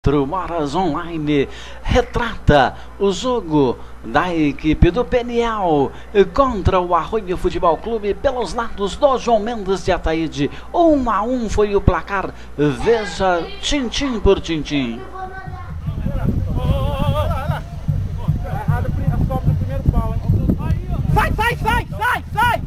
24 horas online retrata o jogo da equipe do Peniel contra o Arroio Futebol Clube pelos lados do João Mendes de Ataíde. 1-1 foi o placar. Veja tintim por tintim. Sai!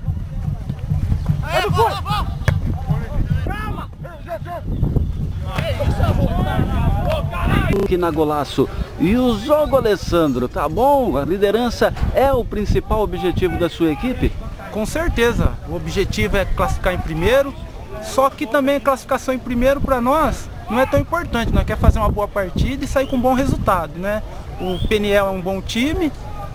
Aqui na Golaço. E o jogo, Alessandro, tá bom? A liderança é o principal objetivo da sua equipe? Com certeza, o objetivo é classificar em primeiro, só que também a classificação em primeiro para nós não é tão importante, nós queremos fazer uma boa partida e sair com um bom resultado, né? O Peniel é um bom time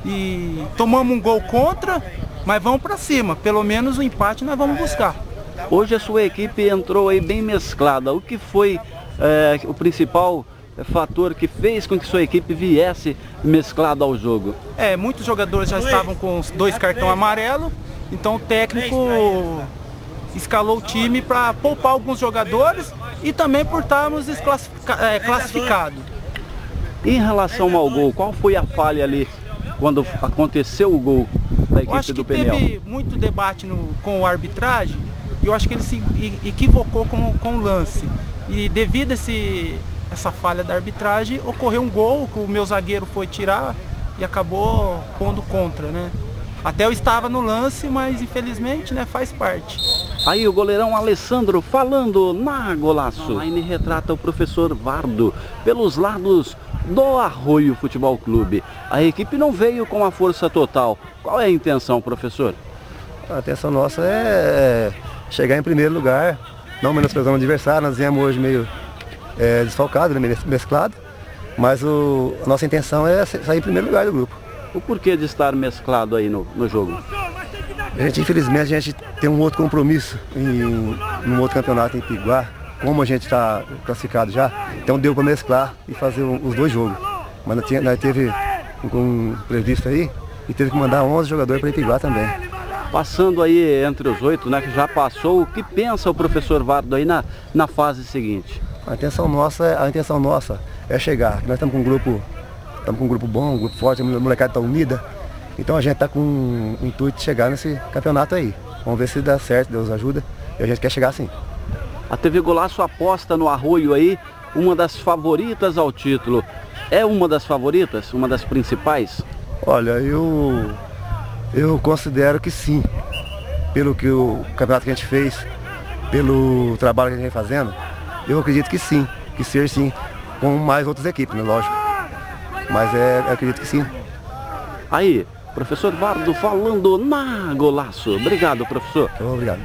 e tomamos um gol contra, mas vamos para cima, pelo menos o empate nós vamos buscar. Hoje a sua equipe entrou aí bem mesclada. O que foi o principal fator que fez com que sua equipe viesse mesclada ao jogo? Muitos jogadores já estavam com os 2 cartões amarelos, então o técnico escalou o time para poupar alguns jogadores e também por estarmos classificados. Em relação ao gol, qual foi a falha ali quando aconteceu o gol da equipe do Peniel? Teve muito debate com a arbitragem e eu acho que ele se equivocou com o lance. E devido a essa falha da arbitragem, ocorreu um gol que o meu zagueiro foi tirar e acabou pondo contra, né? Até eu estava no lance, mas infelizmente, né, faz parte. Aí o goleirão Alessandro falando na Golaço. Online retrata o professor Vardo pelos lados do Arroio Futebol Clube. A equipe não veio com a força total. Qual é a intenção, professor? A intenção nossa é chegar em primeiro lugar, não menosprezando o adversário. Nós viemos hoje meio desfalcado, meio mesclado, mas a nossa intenção é sair em primeiro lugar do grupo. O porquê de estar mesclado aí no jogo? Infelizmente, a gente tem um outro compromisso num outro campeonato em Piguá. Como a gente está classificado já, então deu para mesclar e fazer os 2 jogos. Mas nós teve um previsto aí e teve que mandar 11 jogadores para Piguá também. Passando aí entre os 8, né, que já passou, o que pensa o professor Vardo aí na fase seguinte? A intenção nossa é chegar. Nós estamos com um grupo bom, um grupo forte, a molecada está unida. Então a gente está com o intuito de chegar nesse campeonato aí. Vamos ver se dá certo, Deus ajuda. E a gente quer chegar assim. A TV Golaço aposta no Arroio aí, uma das favoritas ao título. É uma das favoritas? Uma das principais? Olha, eu considero que sim. Pelo que o campeonato que a gente fez, pelo trabalho que a gente vem fazendo, eu acredito que sim. Que ser sim, com mais outras equipes, né? Lógico. Mas eu acredito que sim. Aí, professor Vardo falando na Golaço. Obrigado, professor. Obrigado.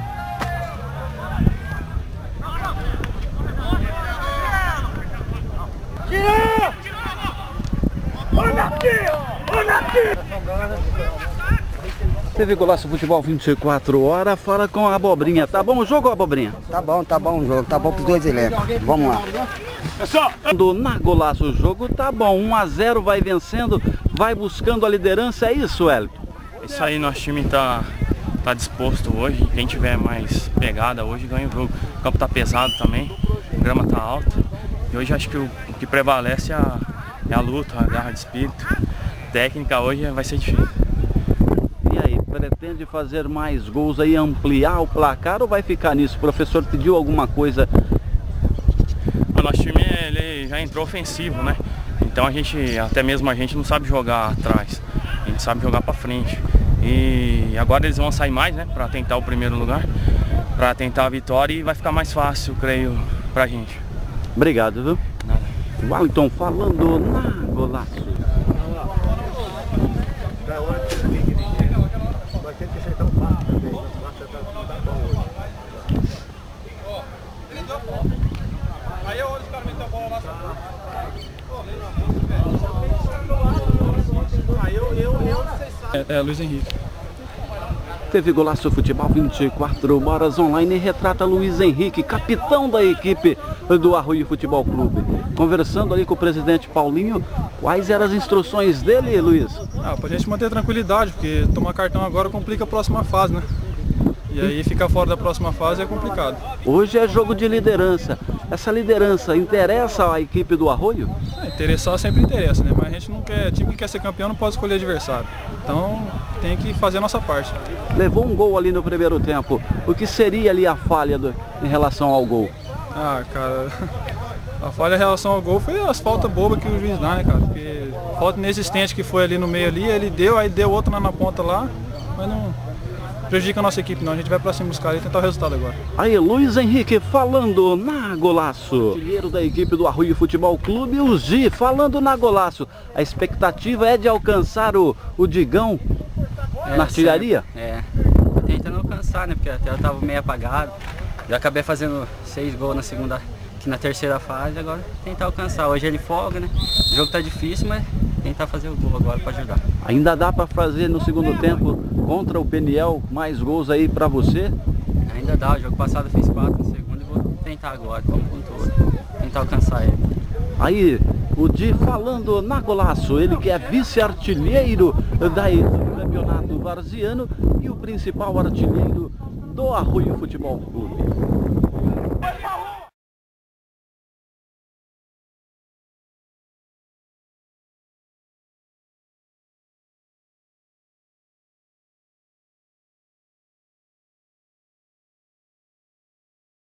TV Golaço Futebol 24 horas, fala com a Abobrinha. Tá bom o jogo, Abobrinha? Tá bom o jogo, tá bom pros 2 elencos. Vamos lá. Na Golaço o jogo tá bom, 1-0, vai vencendo, vai buscando a liderança, é isso, Hélio? Isso aí, nosso time tá disposto hoje, quem tiver mais pegada hoje ganha o jogo. O campo tá pesado também, a grama tá alta. E hoje acho que o que prevalece é a luta, a garra de espírito. Técnica hoje vai ser difícil. E aí, pretende fazer mais gols aí, ampliar o placar ou vai ficar nisso? O professor pediu alguma coisa? O nosso time ele já entrou ofensivo, né? Então até mesmo a gente não sabe jogar atrás, a gente sabe jogar para frente. E agora eles vão sair mais, né? Para tentar o primeiro lugar, para tentar a vitória e vai ficar mais fácil, creio, pra gente. Obrigado, viu? Nada. Wellington falando na Golaço. Luiz Henrique. TV Golaço Futebol 24 horas online retrata Luiz Henrique, capitão da equipe do Arroio Futebol Clube. Conversando ali com o presidente Paulinho, quais eram as instruções dele, Luiz? Pra gente manter tranquilidade, porque tomar cartão agora complica a próxima fase, né? E aí ficar fora da próxima fase é complicado. Hoje é jogo de liderança. Essa liderança interessa a equipe do Arroio? Interessar sempre interessa, né? Mas a gente não quer, time que quer ser campeão não pode escolher adversário. Então tem que fazer a nossa parte. Levou um gol ali no primeiro tempo. O que seria ali a falha em relação ao gol? Ah, cara, a falha em relação ao gol foi as faltas bobas que o juiz dá, né, cara? Porque falta inexistente que foi ali no meio ali, ele deu, aí deu outra na ponta lá, mas não prejudica a nossa equipe não, a gente vai pra cima dos caras e tentar o resultado agora. Aí, Luiz Henrique falando na Golaço. Artilheiro da equipe do Arroio Futebol Clube, o Gi, falando na Golaço. A expectativa é de alcançar o Digão na artilharia? Tô tentando alcançar, né, porque até eu tava meio apagado. Já acabei fazendo 6 gols na terceira fase, agora tentar alcançar. Hoje ele folga, né? O jogo tá difícil, mas tentar fazer o gol agora para ajudar. Ainda dá para fazer no segundo tempo contra o Peniel mais gols aí para você? Ainda dá, o jogo passado eu fiz 4 no segundo e vou tentar agora, vamos com tudo. Tentar alcançar ele. Aí, o Di falando na Golaço, ele que é vice-artilheiro do campeonato varziano e o principal artilheiro do Arroio Futebol Clube.